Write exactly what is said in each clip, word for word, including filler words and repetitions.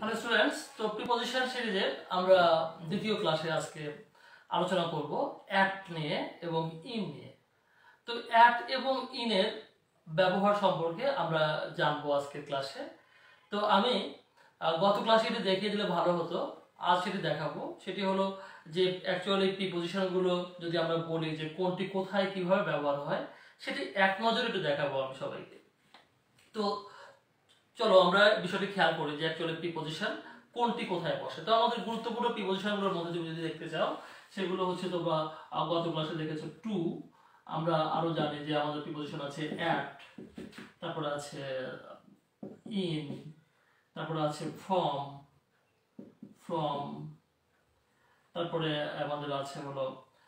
Hello students, তো preposition সিরিজে আমরা দ্বিতীয় ক্লাসে আজকে আলোচনা করব অ্যাট নিয়ে এবং ইন নিয়ে। তো অ্যাট এবং ইনের ব্যবহার সম্পর্কে আমরা জানবো আজকের ক্লাসে। তো আমি গত ক্লাসে এটি দেখিয়ে দিলে ভালো হতো, আজ সেটি দেখাবো। সেটি হলো যে অ্যাকচুয়ালি প্রিপজিশনগুলো যদি আমরা বলি যে কোনটি কোথায় কিভাবে ব্যবহার হয়, সেটি এক নজরে একটু দেখাবো আমি সবাইকে। তো চলো আমরা বিষয়টি খেয়াল করি যে অ্যাকচুয়ালি প্রিপজিশন কোনটি কোথায় বসে। তো আমাদের গুরুত্বপূর্ণ প্রিপজিশনগুলোর মধ্যে তুমি যদি দেখতে চাও সেগুলো হচ্ছে তোমরা গত ক্লাসে দেখেছো টু, আমরা আরো জানি যে আমাদের প্রিপজিশন আছে অ্যাট, তারপরে আছে ইন, তারপরে আছে ফ্রম ফ্রম তারপরে আমাদের আছে হলো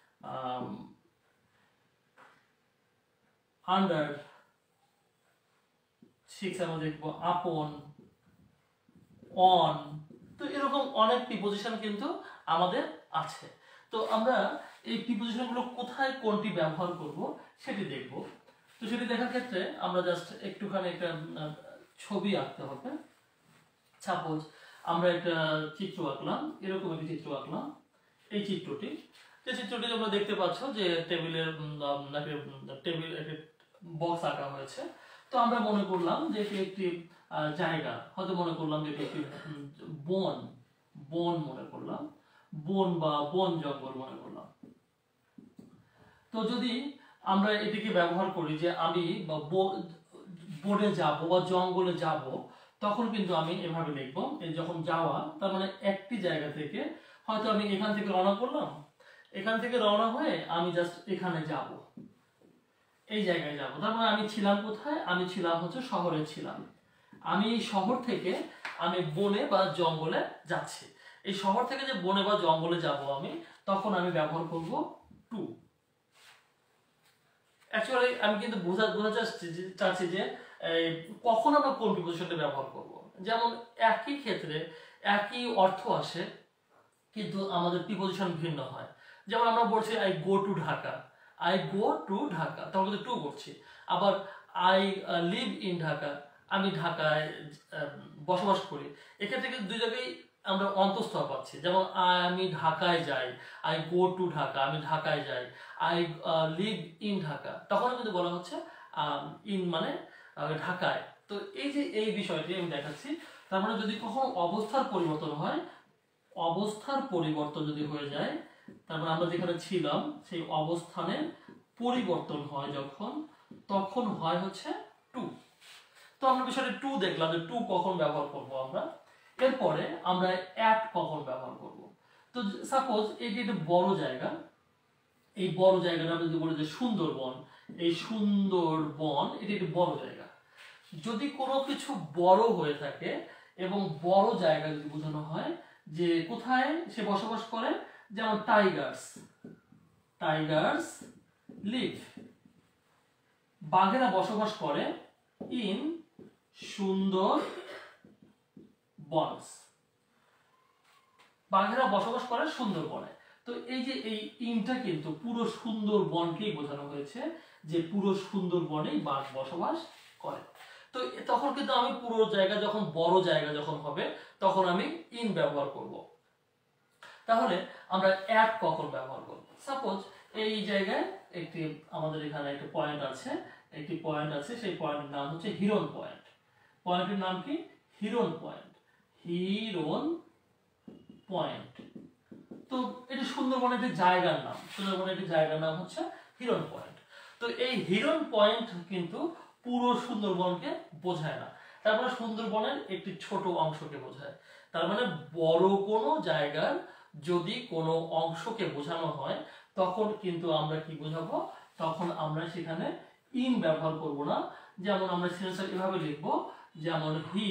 আন্ডার, সিক্স আমরা দেখবো আপন, অন। তো এরকম অনেক প্রিপজিশন কিন্তু আমাদের আছে। তো আমরা এই প্রিপজিশনগুলো কোথায় কোনটি ব্যবহার করব সেটি দেখব। তো সেটি দেখার ক্ষেত্রে আমরা জাস্ট একটুখানি একটা ছবি আঁকতে হবে। সাপোজ আমরা একটা চিত্র আঁকলাম, এরকম একটি চিত্র আঁকলাম। এই চিত্রটি যে চিত্রটি তোমরা দেখতে পাচ্ছ যে টেবিলের টেবিল একটি বক্স আঁকা হয়েছে। তো আমরা মনে করলাম যে এটি একটি জায়গা, হয়তো মনে করলাম যে এটি একটি বন বন মনে করলাম, বন বা বন জঙ্গল মনে করলাম। তো যদি আমরা এটিকে ব্যবহার করি যে আমি বনে যাব বা জঙ্গলে যাব, তখন কিন্তু আমি এভাবে লিখবো। যখন যাওয়া তার মানে একটি জায়গা থেকে, হয়তো আমি এখান থেকে রওনা করলাম, এখান থেকে রওনা হয়ে আমি জাস্ট এখানে যাব, এই জায়গায় যাব। তার মানে আমি ছিলাম কোথায়? আমি ছিলাম হচ্ছে শহরে ছিলাম। আমি এই শহর থেকে আমি বনে বা জঙ্গলে যাচ্ছি। এই শহর থেকে যে বনে বা জঙ্গলে যাব আমি, তখন আমি ব্যবহার করব টু। অ্যাকচুয়ালি আমি কিন্তু বোঝা বোঝা চাচ্ছি যে কখন আমরা কোন প্রিপজিশনটা ব্যবহার করব। যেমন একই ক্ষেত্রে একই অর্থ আসে, কিন্তু আমাদের প্রিপজিশন ভিন্ন হয়। যেমন আমরা বলছি I go to Dhaka, I go to Dhaka, তখন কিন্তু টু করছি। আবার আই লিভ ইন ঢাকা, আমি ঢাকায় বসবাস করি। এক্ষেত্রে কিন্তু দুই জায়গায় আমরা অন্তঃস্থ পাচ্ছি। যেমন আমি ঢাকায় যাই, আই গো টু ঢাকা, আমি ঢাকায় যাই। আই লিভ ইন ঢাকা, তখন কিন্তু বলা হচ্ছে ইন মানে ঢাকায়। তো এই যে এই বিষয়টি আমি দেখাচ্ছি, তার মানে যদি কখনো অবস্থার পরিবর্তন হয়, অবস্থার পরিবর্তন যদি হয়ে যায়, তারপর আমরা যেখানে ছিলাম সেই অবস্থানের পরিবর্তন হয় যখন, তখন হয় হচ্ছে টু। তো আমরা বিষয়টা টু দেখলাম যে টু কখন ব্যবহার করব আমরা। এরপরে আমরা অ্যাট কখন ব্যবহার করব। তো সাপোজ এটি একটা বড় জায়গা, এই বড় জায়গাটা আমরা যদি বলি যে সুন্দরবন, এই সুন্দরবন এটি একটি বড় জায়গা। যদি কোনো কিছু বড় হয়ে থাকে এবং বড় জায়গা যদি বোঝানো হয় যে কোথায় সে বসবাস করে, যেমন টাইগার্স, টাইগার্স লিভ, বাঘেরা বসবাস করে ইন সুন্দর বনস, বাঘেরা বসবাস করে সুন্দরবনে। তো এই যে এই ইনটা কিন্তু পুরো সুন্দরবনকেই বোঝানো হয়েছে, যে পুরো সুন্দরবনেই বাঘ বসবাস করে। তো তখন কিন্তু আমি পুরো জায়গা যখন বড় জায়গা যখন হবে, তখন আমি ইন ব্যবহার করব। তাহলে আমরা অ্যাট কখন ব্যবহার করব। সাপোজ এই জায়গায় একটি আমাদের এখানে একটা পয়েন্ট আছে, একটি পয়েন্ট আছে, সেই পয়েন্টের নাম হচ্ছে হিরন পয়েন্ট। পয়েন্টের নাম কি? Hiron point, Hiron point. তো এটি সুন্দরবনের একটি জায়গার নাম, সুন্দরবনের একটি জায়গার নাম হচ্ছে হিরন পয়েন্ট। তো এই হিরন পয়েন্ট কিন্তু পুরো সুন্দরবনকে বোঝায় না, তারপরে সুন্দরবনের একটি ছোট অংশকে বোঝায়। তার মানে বড় কোনো জায়গার যদি কোনো অংশকে বোঝানো হয়, তখন কিন্তু আমরা কি বোঝাবো, তখন আমরা সেখানে ইন ব্যবহার করব না। যেমন আমরা সেন্টেন্স এভাবে লিখবো, যেমন হি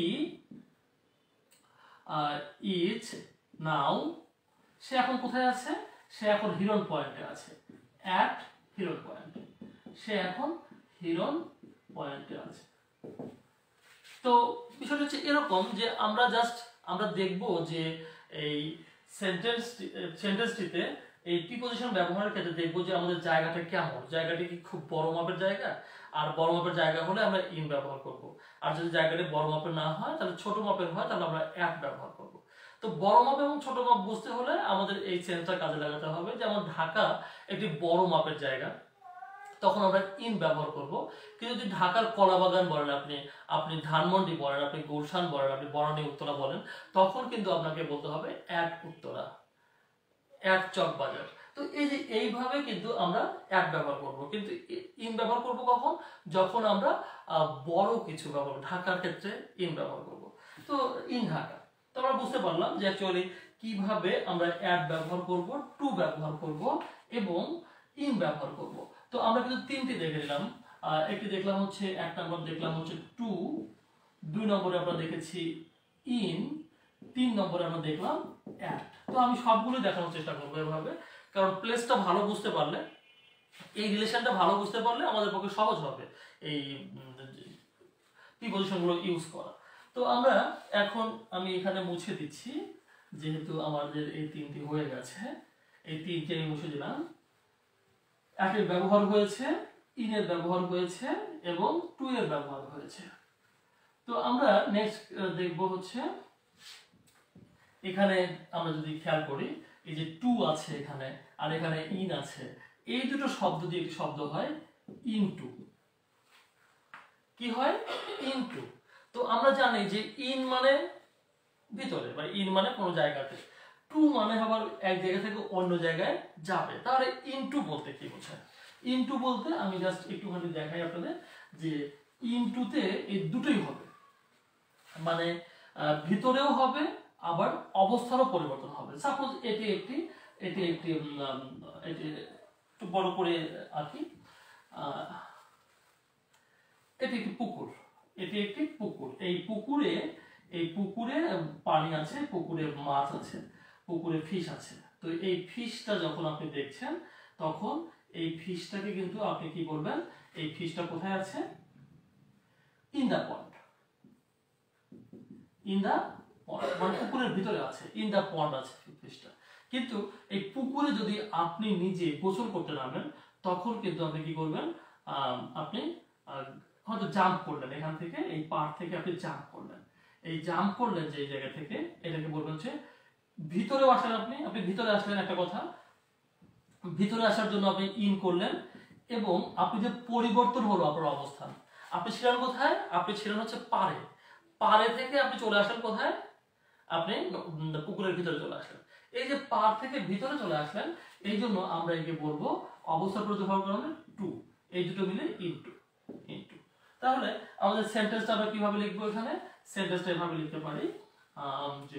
ইজ নাও, সে এখন কোথায় আছে? সে এখন হিরন পয়েন্টে আছে, অ্যাট হিরন পয়েন্ট, সে এখন হিরন পয়েন্টে আছে। তো বিষয়টা হচ্ছে এরকম যে আমরা জাস্ট আমরা দেখব যে এই সেন্টেন্স সেন্টেন্সটিতে এই প্রিপজিশন ব্যবহারের ক্ষেত্রে দেখবো যে আমাদের জায়গাটা কেমন, জায়গাটা কি খুব বড় মাপের জায়গা, আর বড় মাপের জায়গা হলে আমরা ইন ব্যবহার করব। আর যদি জায়গাটা বড় মাপের না হয় তাহলে ছোট মাপের হয় তাহলে আমরা অ্যাট ব্যবহার করব। তো বড় মাপ এবং ছোট মাপ বুঝতে হলে আমাদের এই সেন্সটা কাজে লাগাতে হবে। যেমন ঢাকা একটি বড় মাপের জায়গা, তখন আমরা ইন ব্যবহার করব। কিন্তু যদি ঢাকার কলাবাগান বলেন, আপনি আপনি ধানমন্ডি বলেন, আপনি গুলশান বলেন, আপনি বনানী উত্তরা বলেন, তখন কিন্তু আপনাকে বলতে হবে অ্যাট উত্তরা, অ্যাট চকবাজার। তো এই যে এইভাবে কিন্তু আমরা অ্যাট ব্যবহার করব। কিন্তু ইন ব্যবহার করব কখন? যখন আমরা বড় কিছু ব্যবহার, ঢাকার ক্ষেত্রে ইন ব্যবহার করব। তো ইন ঢাকা, তো আমরা বুঝতে পারলাম যে অ্যাকচুয়ালি কিভাবে আমরা অ্যাট ব্যবহার করব, টু ব্যবহার করব এবং ইন ব্যবহার করব। তো আমরা কিন্তু তিনটি দেখে নিলাম। একটি দেখলাম হচ্ছে, এক নম্বর দেখলাম হচ্ছে টু, দুই নম্বরে আমরা দেখেছি ইন, তিন নম্বরে আমরা দেখলাম অ্যাট। তো আমি সবগুলো দেখানোর চেষ্টা করবো এভাবে, কারণ প্লেসটা ভালো বুঝতে পারলে, এই রিলেশনটা ভালো বুঝতে পারলে আমাদের পক্ষে সহজ হবে এই প্রিপজিশনগুলো ইউজ করা। তো আমরা এখন, আমি এখানে মুছে দিচ্ছি যেহেতু আমাদের এই তিনটি হয়ে গেছে, এই তিনটি আমি মুছে দিলাম। অ্যাটের ব্যবহার হয়েছে, ইনের ব্যবহার হয়েছে এবং টু এর ব্যবহার হয়েছে। তো আমরা নেক্সট দেখব হচ্ছে, এখানে আমরা যদি খেয়াল করি এই যে টু আছে এখানে আর এখানে ইন আছে, এই দুটো শব্দ দিয়ে একটি শব্দ হয় ইনটু। কি হয়? ইনটু। তো আমরা জানি যে ইন মানে ভিতরে, বা ইন মানে কোনো জায়গাতে, টু মানে আবার এক জায়গা থেকে অন্য জায়গায় যাবে। তাহলে ইনটু বলতে কি বোঝায়? ইনটু বলতে আমি জাস্ট একটুখানি দেখাই আপনাদের যে ইনটুতে এই দুটোই হবে, মানে ভিতরেও হবে আবার অবস্থারও পরিবর্তন হবে। সাপোজ এটি একটি এটি একটি এটি একটু বড় করে আঁকি, এটি একটি পুকুর, এটি একটি পুকুর। এই পুকুরে এই পুকুরে পানি আছে, পুকুরে মাছ আছে, পুকুরে ফিশ আছে। তো এই ফিশটা যখন আপনি দেখছেন তখন এই ফিশটাকে কিন্তু আপনি কি করবেন, এই ফিশটা কোথায় আছে? In the pond, in the পন্ড মানে পুকুরের ভিতরে আছে, ইন দা পন্ড আছে ফিশটা। কিন্তু এই পুকুরে যদি আপনি নিজে গোসল করতে নামেন তখন কিন্তু আপনি কি করবেন, আপনি হয়তো জাম্প করলেন, এখান থেকে এই পাড় থেকে আপনি জাম্প করলেন, এই জাম্প করলেন যে জায়গা থেকে, এটাকে বলবেন হচ্ছে ভিতরেও আসলেন। আপনি আপনি ভিতরে আসলেন, একটা কথা, ভিতরে আসার জন্য আপনি ইন করলেন এবং আপনি যে পরিবর্তন হলো আপনার অবস্থান, আপনি ছিলেন কোথায়? আপনি ছিলেন হচ্ছে পাড়ে, পাড়ে থেকে আপনি চলে আসলেন কোথায়? আপনি পুকুরের ভিতরে চলে আসলেন। এই যে পাড় থেকে ভিতরে চলে আসলেন, এই জন্য আমরা একে বলবো অবস্থার প্রতিফলন কারণে টু, এই দুটো মিলে ইনটু, ইনটু। তাহলে আমাদের সেন্টেন্সটা আমরা কিভাবে লিখবো? এখানে সেন্টেন্সটা এভাবে লিখতে পারি যে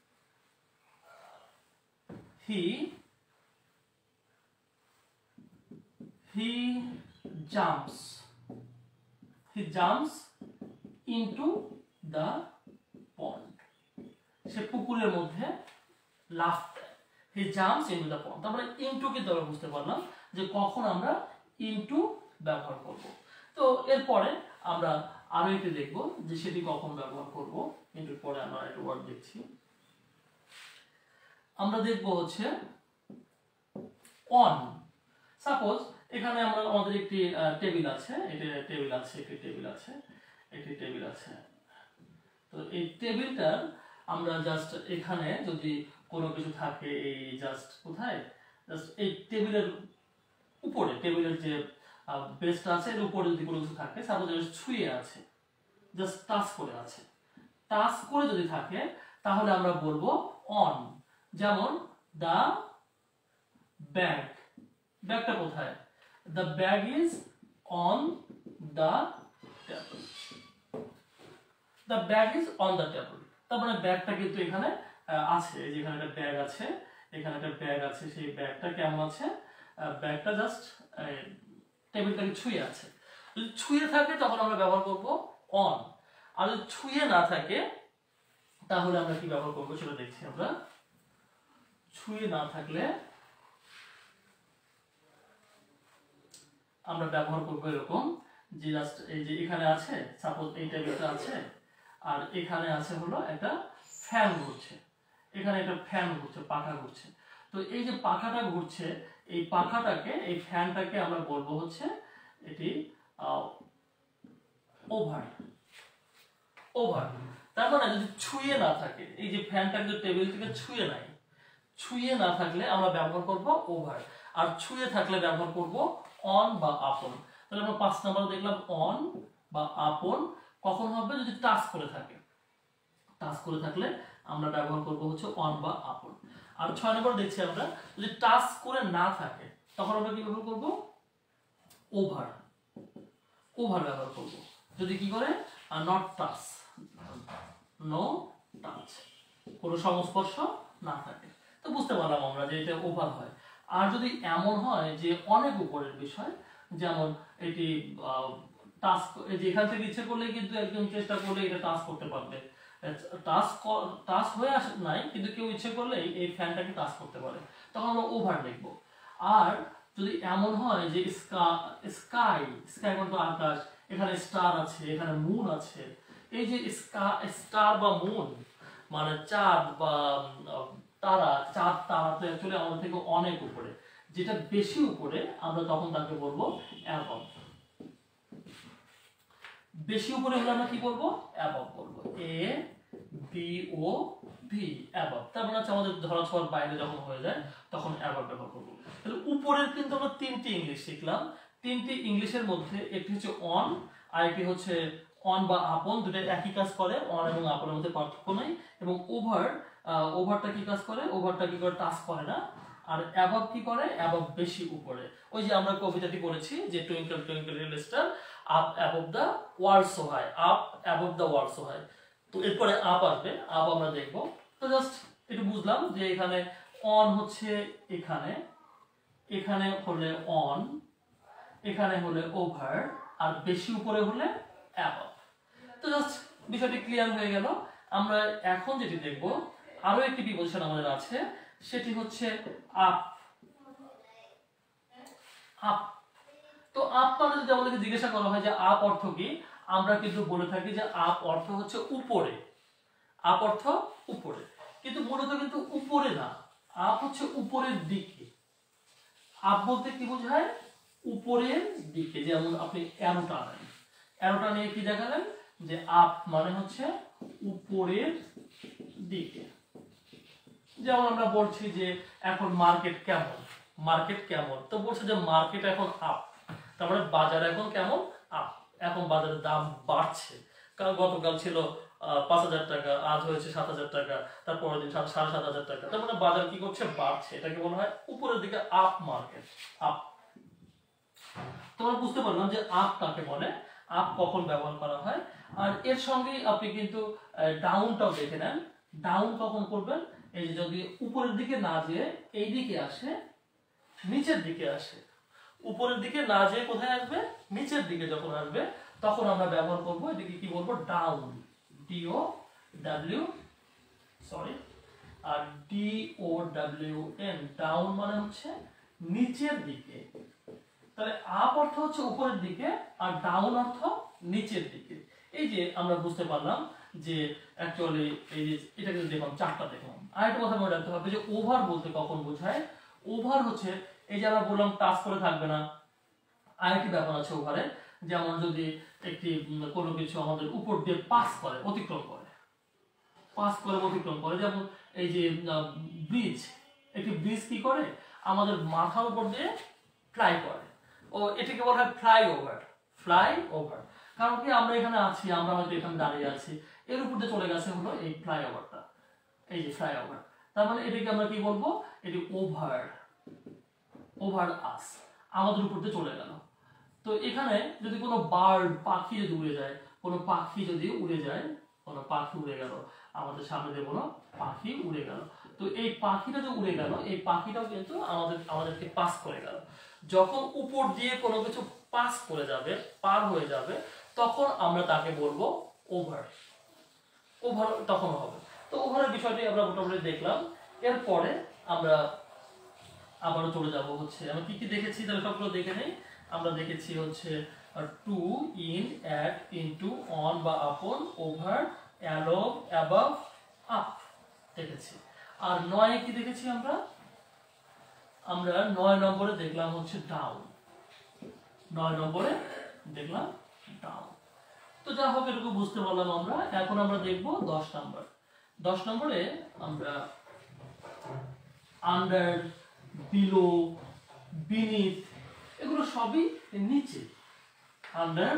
he he jumps, he jumps into the pond, সে পুকুরের মধ্যে লাফ দেয়। He jumps into the pond. তার মানে ইনটু কিন্তু আমরা বুঝতে পারলাম যে কখন আমরা ইনটু ব্যবহার করব। তো এরপরে আমরা আরো একটি দেখব যে সেটি কখন ব্যবহার করব। ইনটুর পরে আমরা একটা ওয়ার্ড দেখছি, আমরা দেখব হচ্ছে অন। সাপোজ এখানে আমরা, আমাদের একটি টেবিল আছে, এটা টেবিল আছে, একটি টেবিল আছে, একটি টেবিল আছে। তো এই টেবিলটার আমরা জাস্ট এখানে যদি কোনো কিছু থাকে, এই জাস্ট কোথায়, জাস্ট এই টেবিলের উপরে, টেবিলের যে বেসটা আছে এর উপরে যদি কোনো কিছু থাকে, সাপোজ ছুঁয়ে আছে, জাস্ট টাচ করে আছে, টাচ করে যদি থাকে তাহলে আমরা বলবো অন। যেমন দা ব্যাগ, ব্যাগটা কোথায়? The bag is on the table, the bag is on the table. তার মানে ব্যাগটা কিন্তু এখানে আছে, এই যে এখানে একটা ব্যাগ আছে, এখানে একটা ব্যাগ আছে, সেই ব্যাগটা কেমন আছে? ব্যাগটা জাস্ট টেবিলটাকে ছুঁয়ে আছে। যদি ছুঁয়ে থাকে তখন আমরা ব্যবহার করব অন, আর যদি ছুঁয়ে না থাকে তাহলে আমরা কি ব্যবহার করবো সেটা দেখছি আমরা। ছুঁয়ে না থাকলে আমরা ব্যবহার করবো এরকম যে জাস্ট এই যে এখানে আছে, সাপোজ এই টেবিলটা আছে আর এখানে আছে হলো একটা ফ্যান ঘুরছে, এখানে একটা ফ্যান ঘুরছে, পাখা ঘুরছে। তো এই যে পাখাটা ঘুরছে, এই পাখাটাকে, এই ফ্যানটাকে আমরা বলবো হচ্ছে এটি ওভার। ওভার তার মানে যদি ছুঁয়ে না থাকে, এই যে ফ্যানটা কিন্তু টেবিল থেকে ছুঁয়ে নাই, ছুঁয়ে না থাকলে আমরা ব্যবহার করব ওভার, আর ছুঁয়ে থাকলে ব্যবহার করব অন বা আপন। তাহলে আমরা পাঁচ নাম্বার দেখলাম অন বা আপন কখন হবে, যদি টাচ করে থাকে, টাচ করে থাকলে আমরা ব্যবহার করব হচ্ছে অন বা আপন। আর ছয় নম্বর দেখছি আমরা, যদি টাচ করে না থাকে তখন আমরা কি ব্যবহার করব, ওভার। ওভার ব্যবহার করব যদি কি করে, নট টাচ, নো টাচ, কোনো সংস্পর্শ না থাকে। তো বুঝতে পারলাম আমরা যে এটা ওভার হয়। আর যদি এমন হয় যে অনেক উপরের বিষয়, যেমন এটি টাচ, যে এখান থেকে ইচ্ছে করলে কিন্তু একদম চেষ্টা করলে এটা টাচ করতে পারবে, টাচ টাচ হয়ে আসে নাই কিন্তু কেউ ইচ্ছে করলে এই ফ্যানটাকে টাচ করতে পারে, তখন আমরা ওভার লিখব। আর যদি এমন হয় যে স্কাই, স্কাই মানে আকাশ, এখানে স্টার আছে, এখানে মুন আছে, এই যে স্টার বা মুন মানে চাঁদ বা তারা, চাঁদ তারা তো অ্যাকচুয়ালি আমাদের থেকে অনেক উপরে, যেটা বেশি উপরে আমরা তখন তাকে বলবো অ্যাবভ। বেশি উপরে হলে আমরা কি বলবো, অ্যাবভ বলবো, A B O V, above. তার মানে হচ্ছে আমাদের ধরাছোঁয়ার বাইরে যখন হয়ে যায় তখন অ্যাবভ ব্যবহার করবো। তাহলে উপরের কিন্তু আমরা তিনটি ইংলিশ শিখলাম। তিনটি ইংলিশের মধ্যে একটি হচ্ছে অন, আর একটি হচ্ছে অন বা আপন, দুটো একই কাজ করে, অন এবং আপনের মধ্যে পার্থক্য নাই। এবং ওভার, ওভারটা কি কাজ করে, ওভারটা কি করে, টাচ করে না। আর অ্যাবভ কি করে, অ্যাবভ বেশি উপরে। ওই যে আমরা কবিতাটি পড়েছি যে twinkle twinkle little star, up above the world so high, up above the world so high. তো এরপরে আপ আসবে, আপ আমরা দেখব। তো জাস্ট একটু বুঝলাম যে এখানে অন হচ্ছে এখানে, এখানে হলে অন, এখানে হলে ওভার, আর বেশি উপরে হলে অ্যাবভ। তো জাস্ট বিষয়টি ক্লিয়ার হয়ে গেল। আমরা এখন যেটি দেখব, আরো একটি প্রিপোজিশন আমাদের আছে, সেটি হচ্ছে আপ। আপ, তো আপ মানে যদি আমাদেরকে জিজ্ঞাসা করা হয় যে আপ অর্থ কি, আমরা কিন্তু বলে থাকি যে আপ অর্থ হচ্ছে উপরে। আপ অর্থ উপরে, কিন্তু মূলত কিন্তু উপরে না, আপ হচ্ছে উপরের দিকে। আপ বলতে কি বোঝায়, উপরের দিকে। যেমন আপনি অ্যারোটা নেন, অ্যারোটা নিয়ে কি দেখালেন, যে আপ মানে হচ্ছে উপরের দিকে। যেমন আমরা বলছি যে এখন মার্কেট কেমন, মার্কেট কেমন, তো বলছে যে মার্কেট এখন আপ, তারপরে বাজার এখন কেমন, আপ, এখন বাজারের দাম বাড়ছে। কারণ গতকাল ছিল পাঁচ হাজার টাকা, আজ হয়েছে সাত হাজার টাকা, তারপরের দিন সাড়ে সাত হাজার টাকা, তার মানে বাজার কি করছে, বাড়ছে। এটাকে বলা হয় উপরের দিকে আপ মার্কেট, আপ। তোমরা বুঝতে পারলাম যে আপ কাকে বলে, আপ কখন ব্যবহার করা হয়। আর এর সঙ্গেই আপনি কিন্তু ডাউনটাও দেখে নেন, ডাউন কখন করবেন, এই যে যদি উপরের দিকে না যেয়ে এই দিকে আসে, নিচের দিকে আসে, উপরের দিকে না যেয়ে কোথায় আসবে, নিচের দিকে যখন আসবে তখন আমরা ব্যবহার করব এটাকে কি বলবো, down, D O W, sorry, আর D O W N, down মানে হচ্ছে নিচের দিকে। তাহলে আপ অর্থ হচ্ছে উপরের দিকে, আর ডাউন অর্থ নিচের দিকে। এই যে আমরা বুঝতে পারলাম যে অ্যাকচুয়ালি এই যে এটা কিন্তু দেখলাম চারটা দেখলাম। আরেকটা কথা মনে রাখতে হবে যে ওভার বলতে কখন বোঝায়, ওভার হচ্ছে এই যে আমরা বললাম টাচ করে থাকবে না, আরেকটি ব্যাপার আছে ওভারে, যেমন যদি একটি কোনো কিছু আমাদের উপর দিয়ে পাস করে, অতিক্রম করে, পাস করে অতিক্রম করে, যেমন এই যে ব্রিজ, একটি ব্রিজ কি করে আমাদের মাথার উপর দিয়ে ফ্লাই করে, ও এটাকে বলা হয় ফ্লাই ওভার, ফ্লাই ওভার। কারণ কি আমরা এখানে আছি, আমরা হয়তো এখানে দাঁড়িয়ে আছি, এর উপর দিয়ে চলে গেছে হলো এই ফ্লাই ওভারটা, এই যে ফ্লাই ওভার। তার মানে এটাকে আমরা কি বলবো, এটি ওভার, ওভার আস, আমাদের উপর দিয়ে চলে গেল। তো এখানে যদি কোনো বার্ড, পাখি যদি উড়ে যায়, কোনো পাখি যদি উড়ে যায়, কোনো পাখি উড়ে গেল আমাদের সামনে দিয়ে, কোনো পাখি উড়ে গেল, তো এই পাখিটা যে উড়ে গেল, এই পাখিটাও কিন্তু আমাদের আমাদেরকে পাস করে গেল। যখন উপর দিয়ে কোনো কিছু পাস করে যাবে, পার হয়ে যাবে, তখন আমরা তাকে বলবো ওভার, ওভার তখন হবে। তো ওভারের বিষয়টি আমরা মোটামুটি দেখলাম। এরপরে আমরা আবারও চলে যাব হচ্ছে আমরা কি কি দেখেছি, তাহলে সবগুলো দেখে নেই। আমরা দেখেছি হচ্ছে to, in, at, into, on বা আপন, ওভার, অ্যালোভ, অ্যাবাভ, আপ দেখেছি। আর নয় কি দেখেছি আমরা, আমরা নয় নম্বরে দেখলাম হচ্ছে ডাউন, নয় নম্বরে দেখলাম ডাউন। তো যা হোক এটুকু বুঝতে পারলাম আমরা। এখন আমরা দেখব দশ নম্বর। দশ নম্বরে আমরা আন্ডার, বিলো, বিনিথ এগুলো সবই নিচে। আন্ডার,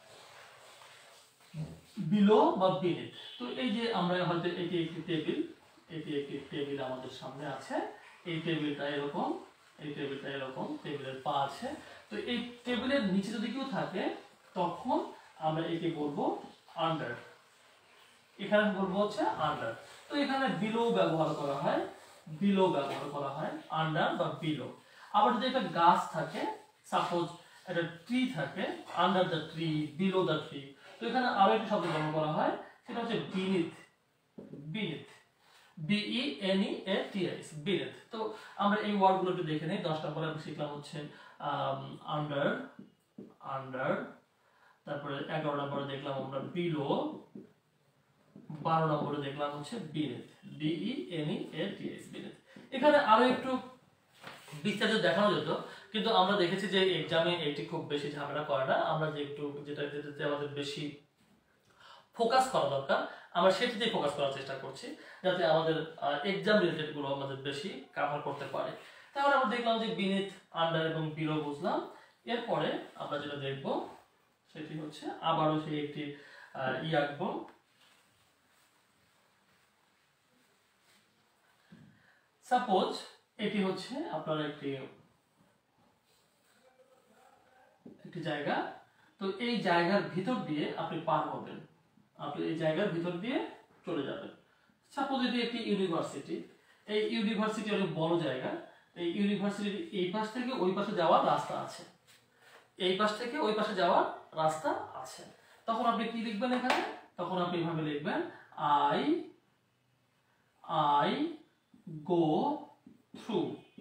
বিলো বা বিনিথ। তো এই যে আমরা হয়তো এটি একটি টেবিল, এটি একটি টেবিল আমাদের সামনে আছে। এই টেবিলটা এরকম, এই টেবিলটা এরকম, টেবিলের পা আছে। তো এই টেবিলের নিচে যদি কেউ থাকে তখন আমরা একে বলবো আন্ডার, এখানে বলবো হচ্ছে আন্ডার। তো এখানে বিলো ব্যবহার করা হয়, বিলো ব্যবহার করা হয়, আন্ডার বা বিলো। আবার যদি একটা গাছ থাকে, সাপোজ একটা ট্রি থাকে, under the tree, below the tree, তো এখানে আরো একটা শব্দ ব্যবহার করা হয়, সেটা হচ্ছে beneath, beneath, B N E A T H, beneath. তো আমরা এই ওয়ার্ডগুলো একটু দেখে নেই। দশ নম্বরে আমরা শিখলাম হচ্ছে আন্ডার, আন্ডার, তারপরে এগারো নম্বরে দেখলাম আমরা বিলো, বারো নম্বরে দেখলাম হচ্ছে beneath, B N E A T H, beneath. এখানে আরো একটু বিস্তারিত দেখানো যেত, কিন্তু আমরা দেখেছি যে এক্সামে এটি খুব বেশি ঝামেলা করে না। আমরা যে একটু যেটা যেটাতে আমাদের বেশি ফোকাস করা দরকার, আমরা সেটিতেই ফোকাস করার চেষ্টা করছি, যাতে আমাদের এক্সাম রিলেটেড গুলো আমাদের বেশি কভার করতে পারে। তাহলে আমরা দেখলাম যে বিনিথ, আন্ডার এবং বিলো বুঝলাম। এরপরে আমরা যেটা দেখব সেটি হচ্ছে আবারও সেই একটি ই আঁকবো। সাপোজ এটি হচ্ছে আপনার একটি একটি জায়গা। তো এই জায়গার ভিতর দিয়ে আপনি পার হবেন, আপনি এই জায়গার ভিতর দিয়ে চলে যাবেন। সাপোজ এটি একটি ইউনিভার্সিটি। এই ইউনিভার্সিটি অনেক বড় জায়গা। এই ইউনিভার্সিটির এই পাশ থেকে ওই পাশে যাওয়ার রাস্তা আছে, এই পাশ থেকে ওই পাশে যাওয়ার রাস্তা আছে। তখন আপনি কি লিখবেন এখানে? তখন আপনি এভাবে লিখবেন I I go through,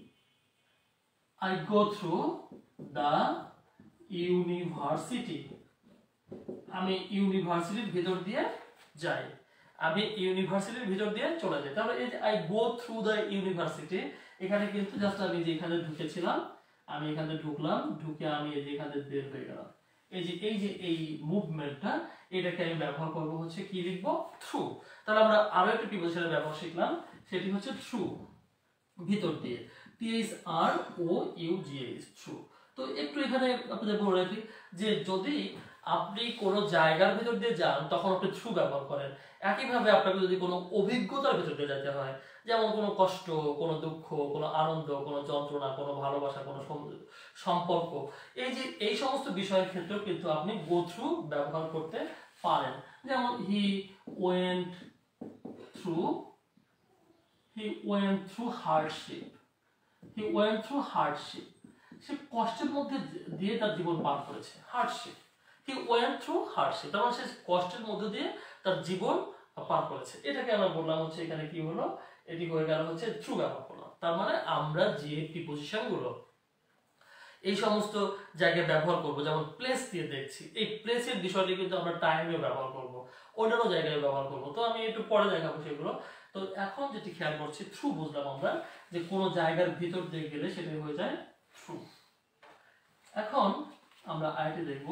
I go through the university. আমি ইউনিভার্সিটির ভিতর দিয়ে যাই, আমি ইউনিভার্সিটির ভিতর দিয়ে চলে যাই। তাহলে এই যে I go through the university, এখানে কিন্তু জাস্ট আমি যে এখানে ঢুকেছিলাম, আমি এখানে ঢুকলাম, ঢুকে আমি এই যে এখানে বের হয়ে গেলাম। এই যে এই যে এই মুভমেন্টটা, এটাকে আমি ব্যবহার করব হচ্ছে কি লিখবো? থ্রু। তাহলে আমরা আরো একটা প্রিপোজিশনের ব্যবহার শিখলাম, সেটি হচ্ছে থ্রু, ভিতর দিয়ে, T H R O U G H, through. তো একটু এখানে আপনাদের বলে রাখি যে যদি আপনি কোনো জায়গার ভিতর দিয়ে যান তখন আপনি থ্রু ব্যবহার করেন। একইভাবে আপনাকে যদি কোনো অভিজ্ঞতার ভিতর দিয়ে যেতে হয়, যেমন কোনো কষ্ট, কোনো দুঃখ, কোনো আনন্দ, কোনো যন্ত্রণা, কোনো ভালোবাসা, কোনো সম্পর্ক, এই যে এই সমস্ত বিষয়ের ক্ষেত্রেও কিন্তু আপনি গো থ্রু ব্যবহার করতে পারেন। যেমন he went through, he went through hardship, he went through hardship, সে কষ্টের মধ্যে দিয়ে তার জীবন পার করেছে, hardship. He went through hardship, তার মানে সে কষ্টের মধ্যে দিয়ে তার জীবন পার করেছে। এটাকে আমরা বললাম হচ্ছে এখানে কি হলো, এটি হয়ে গেল হচ্ছে থ্রু ব্যবহার করলাম। তার মানে আমরা যে প্রিপোজিশন গুলো এই সমস্ত জায়গায় ব্যবহার করব, যেমন প্লেস দিয়ে দেখছি, এই প্লেসের বিষয়টি কিন্তু আমরা টাইমে ব্যবহার করব, অন্যান্য জায়গায় ব্যবহার করব। তো আমি একটু পরে দেখাবো সেগুলো। তো এখন যেটি খেয়াল করছি, থ্রু বুঝলাম আমরা যে কোনো জায়গার ভিতর দিয়ে গেলে সেটা হয়ে যায় থ্রু। এখন আমরা আইটি দেখব,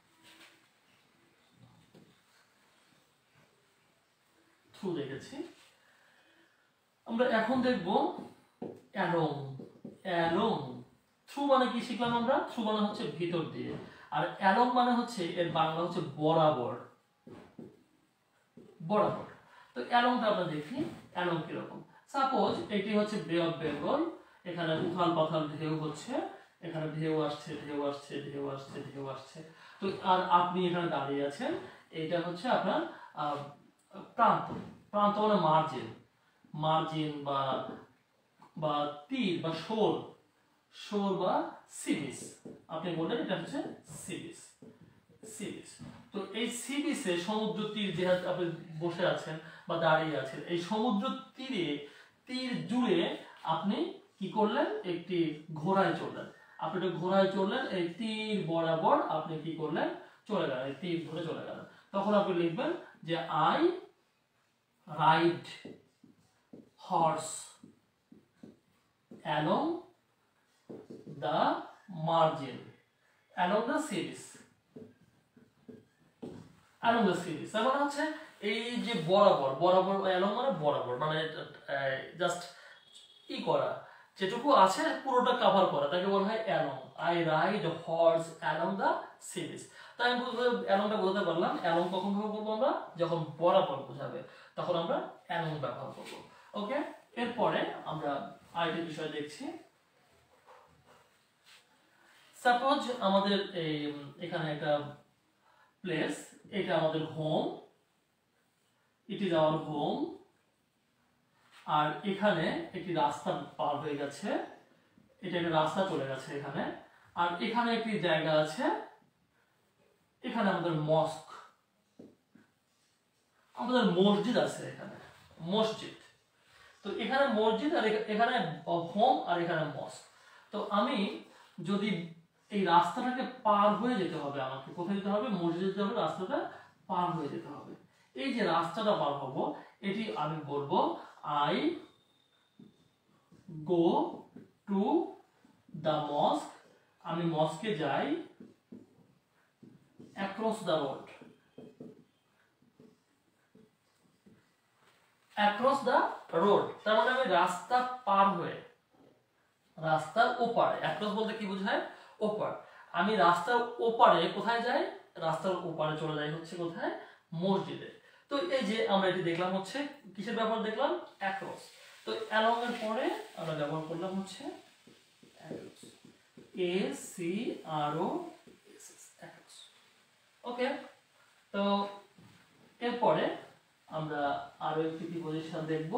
থ্রু দেখেছি, আমরা এখন দেখব অ্যালং। অ্যালং, থ্রু মানে কি শিখলাম আমরা? থ্রু মানে হচ্ছে ভিতর দিয়ে, আর অ্যালং মানে হচ্ছে এর বাংলা হচ্ছে বরাবর, বরাবর। তো অ্যালংটা আমরা দেখি, অ্যালং কিরকম। সাপোজ এটি হচ্ছে বে অফ বেঙ্গল, এখানে উথাল পাথাল ঢেউ হচ্ছে, এখানে ঢেউ আসছে, ঢেউ আসছে, ঢেউ আসছে, ঢেউ আসছে। তো আর আপনি এখানে দাঁড়িয়ে আছেন, এইটা হচ্ছে আপনার প্রান্ত, প্রান্ত মানে মার্জিন, মার্জিন বা বা তীর বা শোর, শোর বা সি বিচ, আপনি বললেন এটা হচ্ছে সি বিচ, সি বিচ। তো এই সি বিচে সমুদ্র তীর যে আপনি বসে আছেন বা দাঁড়িয়ে আছেন, এই সমুদ্র তীরে তীর জুড়ে আপনি কি করলেন? একটি ঘোড়ায় চললেন, আপনি একটা ঘোড়ায় চললেন, এই তীর বরাবর আপনি কি করলেন? চলে গেলেন, এই তীর ধরে চলে গেলেন। তখন আপনি লিখবেন যে I ride horse along the margin along the series along the series তার মানে হচ্ছে এই যে বরাবর বরাবর along মানে বরাবর মানে জাস্ট ই করা যেটুকু আছে পুরোটা কভার করা তাকে বলা হয় along I ride a horse along the series তাই আমি বুঝতে alongটা বলতে পারলাম along কখন ভাবে বলবো আমরা যখন বরাবর বোঝাবে তখন আমরা along ব্যবহার করব ওকে এরপরে আমরা আরেকটা বিষয় দেখছি সাপোজ আমাদের এই এখানে একটা প্লেস এটা আমাদের home it is our home আর এখানে একটি রাস্তা পার হয়ে গেছে এটা একটা রাস্তা চলে গেছে এখানে আর এখানে একটি জায়গা আছে এখানে আমাদের মস্ক আমাদের মসজিদ আছে এখানে মসজিদ তো এখানে মসজিদ আর এখানে হোম আর এখানে মস্ক তো আমি যদি এই রাস্তাটাকে পার হয়ে যেতে হবে আমাকে কোথায় যেতে হবে মসজিদে যেতে হবে রাস্তাটা পার হয়ে যেতে হবে এই যে রাস্তাটা পার হবো এটি আমি বলবো I go to the mosque আমি মস্কে যাই across the road across the road তার মানে আমি রাস্তা পার হয়ে রাস্তার ওপারে across বলতে কি বোঝায় ওপার আমি রাস্তার ওপারে কোথায় যাই রাস্তার ওপারে চলে যাই হচ্ছে কোথায় মসজিদে তো এই যে আমরা এটি দেখলাম হচ্ছে কিসের ব্যবহার দেখলাম across তো along এর পরে আমরা ব্যবহার করলাম হচ্ছে across a c r o s s across ওকে তো এরপরে আমরা আরো একটি প্রিপজিশন দেখব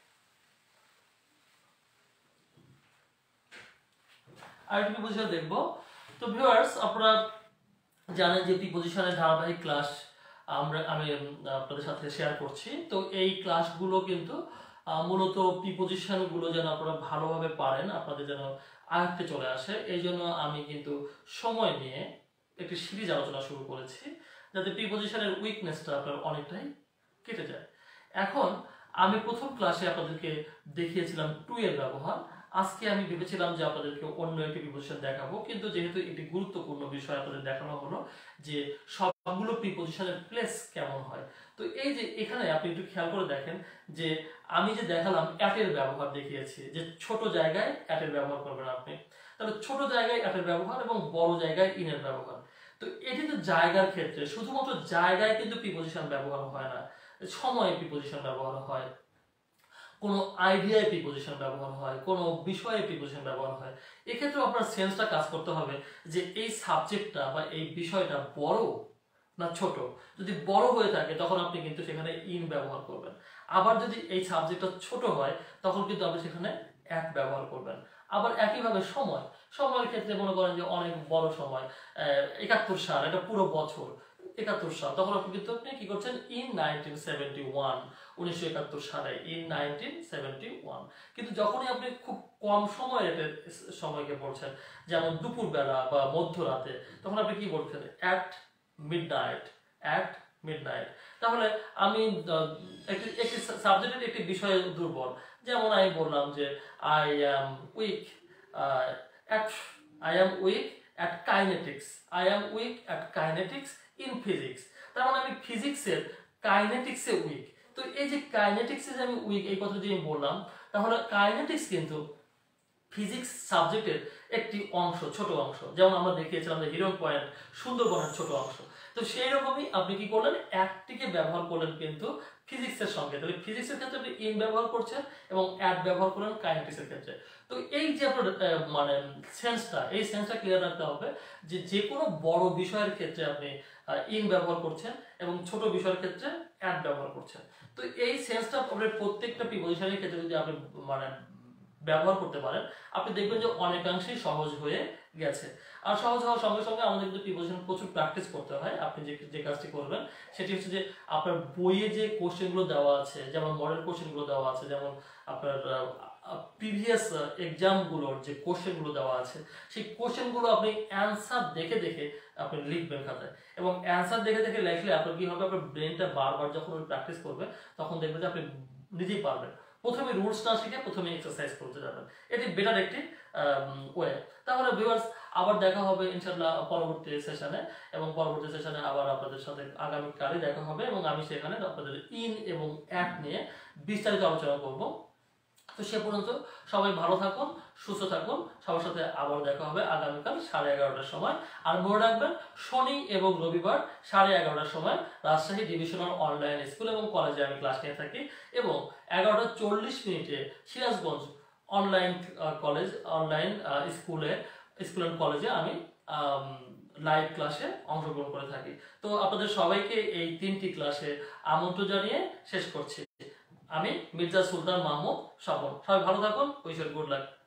আরেকটি প্রিপজিশন দেখব তো ভিউয়ার্স আপনারা জানেন যে প্রিপজিশনের ধারাবাহিক ক্লাস আমরা আমি আপনাদের সাথে শেয়ার করছি তো এই ক্লাসগুলো কিন্তু মূলত প্রিপজিশন গুলো যেন আপনারা ভালোভাবে পারেন আপনাদের যেন আয়ত্তে চলে আসে এই জন্য আমি কিন্তু সময় নিয়ে একটি সিরিজ আলোচনা শুরু করেছি যাতে প্রিপজিশনের উইকনেসটা আপনার অনেকটাই কেটে যায় এখন আমি প্রথম ক্লাসে আপনাদেরকে দেখিয়েছিলাম টু এর ব্যবহার আজকে আমি ভেবেছিলাম যে আপনাদেরকে অন্য একটি প্রিপজিশন দেখাবো কিন্তু যেহেতু এটি গুরুত্বপূর্ণ বিষয় আপনাদের দেখানো হলো যে সবগুলো প্রিপজিশনের প্লেস কেমন হয় তো এই যে এখানে আপনি একটু খেয়াল করে দেখেন যে আমি যে দেখালাম অ্যাট এর ব্যবহার দেখিয়েছি যে ছোট জায়গায় অ্যাট এর ব্যবহার করবেন আপনি তাহলে ছোট জায়গায় অ্যাট এর ব্যবহার এবং বড় জায়গায় ইন এর ব্যবহার তো এটি তো জায়গার ক্ষেত্রে শুধুমাত্র জায়গায় কিন্তু প্রিপজিশন ব্যবহার হয় না সময়ে প্রিপজিশন ব্যবহার হয় কোনো আইডিয়ায় প্রিপজিশন ব্যবহার হয় কোনো বিষয়ে প্রিপজিশন ব্যবহার হয় এক্ষেত্রে আপনার সেন্সটা কাজ করতে হবে যে এই সাবজেক্টটা বা এই বিষয়টা বড় না ছোট যদি বড় হয়ে থাকে তখন আপনি কিন্তু সেখানে ইন ব্যবহার করবেন আবার যদি এই সাবজেক্টটা ছোট হয় তখন কিন্তু আপনি সেখানে অ্যাট ব্যবহার করবেন আবার একইভাবে সময় সময়ের ক্ষেত্রে মনে করেন যে অনেক বড় সময় একাত্তর সাল এটা পুরো বছর একাত্তর সাল তখন আপনি কিন্তু আপনি কি করছেন ইন নাইনটিন সেভেন্টি ওয়ান উনিশশো একাত্তর সালে ইন নাইনটিন সেভেন্টি ওয়ান কিন্তু যখনই আপনি খুব কম সময়ের সময়কে পড়ছেন যেমন দুপুরবেলা বা মধ্যরাতে তখন আপনি কি বলছেন অ্যাট মিডনাইট অ্যাট মিডনাইট তাহলে আমি একটি একটি সাবজেক্টের একটি বিষয়ে দুর্বল যেমন আমি বললাম যে I am weak at I am weak at kinetics I am weak at kinetics in physics তার মানে আমি ফিজিক্সের কাইনেটিক্সে উইক তো এই যে কাইনেটিক্সে যে আমি উইক এই কথা যে আমি বললাম তাহলে কাইনেটিক্স কিন্তু ফিজিক্স সাবজেক্টের একটি অংশ ছোট অংশ যেমন আমরা দেখিয়েছিলাম যে হিরন পয়েন্ট সুন্দরবনের ছোট অংশ তো সেই রকমই আপনি কি করলেন অ্যাটটিকে ব্যবহার করলেন কিন্তু ফিজিক্সের সঙ্গে তাহলে ফিজিক্সের ক্ষেত্রে আপনি ইন ব্যবহার করছেন এবং অ্যাট ব্যবহার করলেন কাইনেটিক্সের ক্ষেত্রে তো এই যে আপনার মানে সেন্সটা এই সেন্সটা ক্লিয়ার রাখতে হবে যে যে কোনো বড় বিষয়ের ক্ষেত্রে আপনি ইন ব্যবহার করছেন এবং ছোট বিষয়ের ক্ষেত্রে অ্যাট ব্যবহার করছেন তো এই সেন্সটা আপনার প্রত্যেকটা প্রিপজিশনের ক্ষেত্রে যদি আপনি মানে ব্যবহার করতে পারেন আপনি দেখবেন যে অনেকাংশেই সহজ হয়ে গেছে আর সহজ হওয়ার সঙ্গে সঙ্গে আমাদের কিন্তু প্রিপজিশন প্রচুর প্র্যাকটিস করতে হয় আপনি যে যে কাজটি করবেন সেটি হচ্ছে যে আপনার বইয়ে যে কোশ্চেনগুলো দেওয়া আছে যেমন মডেল কোশ্চেনগুলো দেওয়া আছে যেমন আপনার প্রিভিয়াস এক্সামগুলোর যে কোশ্চেনগুলো দেওয়া আছে সেই কোশ্চেনগুলো আপনি অ্যান্সার দেখে দেখে আপনি লিখবেন খাতায় এবং অ্যান্সার দেখে দেখে লিখলে আপনার কি হবে আপনার ব্রেনটা বারবার যখন প্র্যাকটিস করবে তখন দেখবেন যে আপনি নিজেই পারবেন প্রথমে রুলস না শিখে প্রথমে এক্সারসাইজ করতে যাবেন, এটি বেটার একটি ওয়ে। তাহলে ভিউয়ার্স আবার দেখা হবে ইনশাআল্লাহ পরবর্তী সেশনে, এবং পরবর্তী সেশনে আবার আপনাদের সাথে আগামীকালই দেখা হবে, এবং আমি সেখানে আপনাদের ইন এবং অ্যাপ নিয়ে বিস্তারিত আলোচনা করব। তো সে পর্যন্ত সবাই ভালো থাকুন, সুস্থ থাকুন, সবার সাথে আবার দেখা হবে আগামীকাল সাড়ে এগারোটার সময়। আর মনে রাখবেন শনি এবং রবিবার সাড়ে এগারোটার সময় রাজশাহী ডিভিশনাল অনলাইন স্কুল এবং কলেজে আমি ক্লাস নিয়ে থাকি, এবং এগারোটা চল্লিশ মিনিটে সিরাজগঞ্জ অনলাইন কলেজ অনলাইন স্কুলে স্কুল অ্যান্ড কলেজে আমি লাইভ ক্লাসে অংশগ্রহণ করে থাকি। তো আপনাদের সবাইকে এই তিনটি ক্লাসে আমন্ত্রণ জানিয়ে শেষ করছি। আমি মির্জা সুলতান মাহমুদ স্বপন। সবাই ভালো থাকুন, উইশ ইউ গুড লাক।